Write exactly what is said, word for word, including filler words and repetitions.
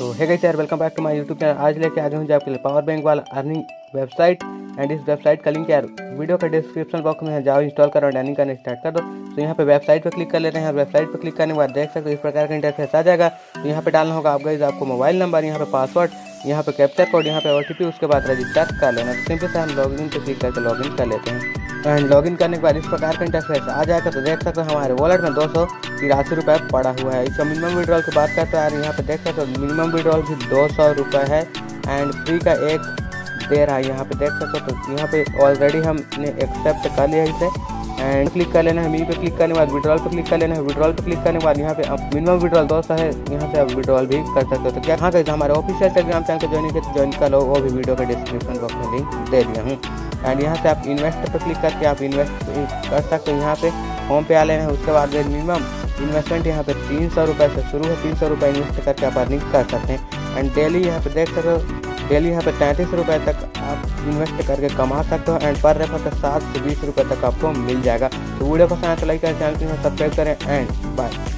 तो है गाइस यार, welcome back to my YouTube channel. आज लेके आ गए हूँ आपके लिए पावर बैंक वाला अर्निंग वेबसाइट। एंड इस वेबसाइट का लिंक यार वीडियो का डिस्क्रिप्शन बॉक्स में है, जाओ इंस्टॉल करो और अर्निंग करना स्टार्ट कर दो। तो यहाँ पे वेबसाइट पे क्लिक कर लेते हैं। वेबसाइट पे क्लिक करने के बाद देख सकते हो इस प्रकार का इंटरफेस आ जाएगा। तो यहाँ पे डालना होगा आप गाइस आपको मोबाइल नंबर, यहाँ पे पासवर्ड, यहाँ पे कैप्चर कोड, यहाँ पे ओटीपी, उसके बाद रजिस्टर कर लेना। तो सिंपल से हम लॉगिन पे क्लिक करके लॉगिन कर लेते हैं। एंड लॉगिन करने के बाद इस प्रकार का इंटरफेस आ जाएगा। तो देख सकते हो हमारे वॉलेट में दो सौ तिरासी रुपये पड़ा हुआ है। इसका मिनिमम विड्रॉल की बात करते हैं यार, यहाँ पे देख सकते हो मिनिमम विड्रॉल भी दो सौ रुपये है एंड फ्री का एक दे रहा है। यहाँ पे देख सकते हो तो यहाँ पे ऑलरेडी हमने एक्सेप्ट कर लिया इसे एंड क्लिक कर लेना है। मी पे क्लिक करने के बाद विड्रॉल पे क्लिक कर लेना है। विड्रॉल पे क्लिक करने के बाद यहाँ पे अब मिनिमम विड्रॉल दो सौ है, यहाँ से आप विड्रॉल भी कर सकते हो। तो क्या हाँ कहीं हमारे ऑफिशियल टेलीग्राम चैनल को ज्वाइन करके ज्वाइन कर लो, वो भी वीडियो के डिस्क्रिप्शन बॉक्स में लिंक दे दिया हूँ। एंड यहाँ से आप इन्वेस्ट पे क्लिक करके आप इन्वेस्ट कर सकते हो। यहाँ पे होम पे आ लेना है। उसके बाद मिनिमम इन्वेस्टमेंट यहाँ पे तीन सौ रुपये से शुरू है। तीन सौ रुपये इन्वेस्ट करके आप अर्निंग कर सकते हैं। एंड डेली यहाँ पे देख सकते हो डेली यहाँ पे तैंतीस रुपये तक आप इन्वेस्ट करके कमा सकते हो। एंड पर रेफर का सात से बीस रुपये तक आपको मिल जाएगा। तो वीडियो पसंद आए तो लाइक करें, चैनल को सब्सक्राइब करें एंड बाय।